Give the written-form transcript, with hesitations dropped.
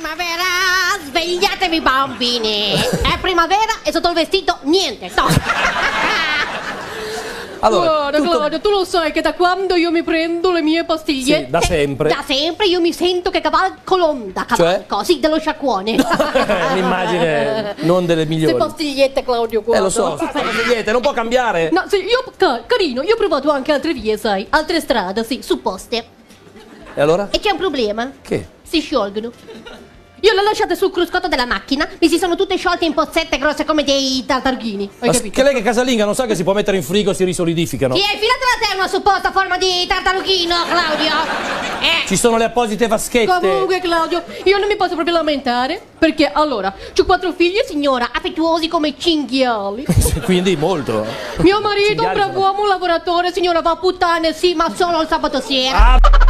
primavera, svegliatevi bambini. È primavera e sotto il vestito niente, no. Allora, Guarda Claudio, tu lo sai che da quando io mi prendo le mie pastigliette, sì, da sempre. Da sempre io mi sento che cavalco l'onda, cavalco, sì, dello sciacquone. Un'immagine non delle le migliori. pastigliette, Claudio, guarda. Lo so, niente, non può cambiare. No, sì, carino, io ho provato anche altre vie, sai, altre strade, sì. Supposte. E allora? E c'è un problema. Che? Si sciolgono. Io le ho lasciate sul cruscotto della macchina, mi si sono tutte sciolte in pozzette grosse come dei tartarughini. Hai capito? Che lei che è casalinga non sa che si può mettere in frigo e si risolidificano. Ti hai filatela a te una supposta forma di tartarughino, Claudio? Ci sono le apposite vaschette. Comunque, Claudio, io non mi posso proprio lamentare, perché allora, ho 4 figli, Signora, affettuosi come cinghiali. Quindi molto. mio marito, un Cinghiali bravo sono- uomo, un lavoratore, signora, va a puttane, sì, ma solo il sabato sera. Ah,